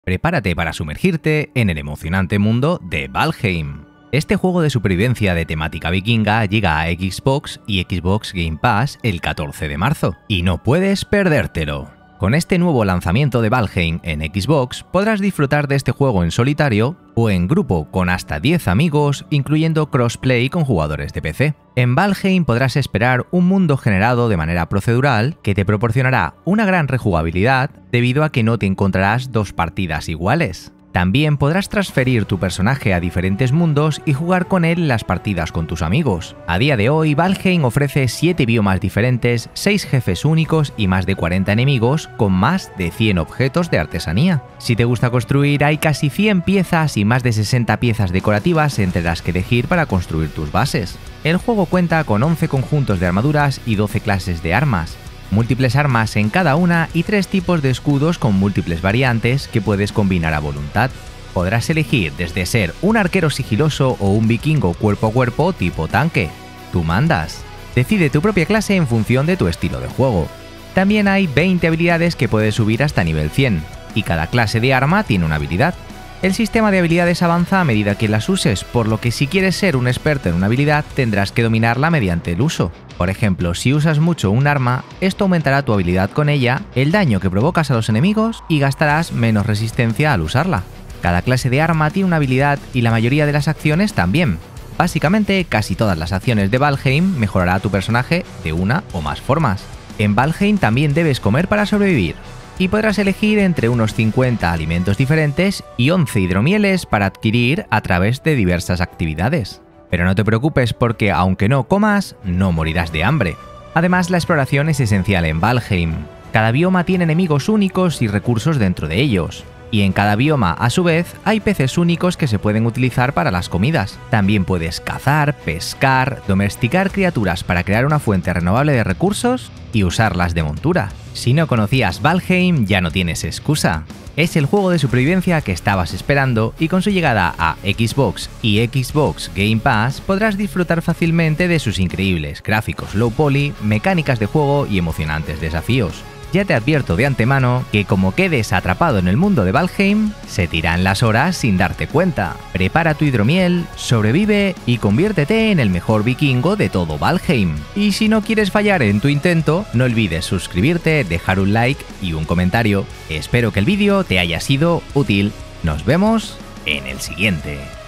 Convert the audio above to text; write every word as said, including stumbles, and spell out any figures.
Prepárate para sumergirte en el emocionante mundo de Valheim. Este juego de supervivencia de temática vikinga llega a Xbox y Xbox Game Pass el catorce de marzo, y no puedes perdértelo. Con este nuevo lanzamiento de Valheim en Xbox podrás disfrutar de este juego en solitario o en grupo con hasta diez amigos, incluyendo crossplay con jugadores de P C. En Valheim podrás esperar un mundo generado de manera procedural que te proporcionará una gran rejugabilidad debido a que no te encontrarás dos partidas iguales. También podrás transferir tu personaje a diferentes mundos y jugar con él en las partidas con tus amigos. A día de hoy, Valheim ofrece siete biomas diferentes, seis jefes únicos y más de cuarenta enemigos, con más de cien objetos de artesanía. Si te gusta construir, hay casi cien piezas y más de sesenta piezas decorativas entre las que elegir para construir tus bases. El juego cuenta con once conjuntos de armaduras y doce clases de armas, múltiples armas en cada una y tres tipos de escudos con múltiples variantes que puedes combinar a voluntad. Podrás elegir desde ser un arquero sigiloso o un vikingo cuerpo a cuerpo tipo tanque. Tú mandas. Decide tu propia clase en función de tu estilo de juego. También hay veinte habilidades que puedes subir hasta nivel cien, y cada clase de arma tiene una habilidad. El sistema de habilidades avanza a medida que las uses, por lo que si quieres ser un experto en una habilidad tendrás que dominarla mediante el uso. Por ejemplo, si usas mucho un arma, esto aumentará tu habilidad con ella, el daño que provocas a los enemigos y gastarás menos resistencia al usarla. Cada clase de arma tiene una habilidad y la mayoría de las acciones también. Básicamente, casi todas las acciones de Valheim mejorará a tu personaje de una o más formas. En Valheim también debes comer para sobrevivir, y podrás elegir entre unos cincuenta alimentos diferentes y once hidromieles para adquirir a través de diversas actividades. Pero no te preocupes porque aunque no comas, no morirás de hambre. Además, la exploración es esencial en Valheim. Cada bioma tiene enemigos únicos y recursos dentro de ellos. Y en cada bioma, a su vez, hay peces únicos que se pueden utilizar para las comidas. También puedes cazar, pescar, domesticar criaturas para crear una fuente renovable de recursos y usarlas de montura. Si no conocías Valheim, ya no tienes excusa. Es el juego de supervivencia que estabas esperando y con su llegada a Xbox y Xbox Game Pass podrás disfrutar fácilmente de sus increíbles gráficos low poly, mecánicas de juego y emocionantes desafíos. Ya te advierto de antemano que como quedes atrapado en el mundo de Valheim, se tiran las horas sin darte cuenta. Prepara tu hidromiel, sobrevive y conviértete en el mejor vikingo de todo Valheim. Y si no quieres fallar en tu intento, no olvides suscribirte, dejar un like y un comentario. Espero que el vídeo te haya sido útil. Nos vemos en el siguiente.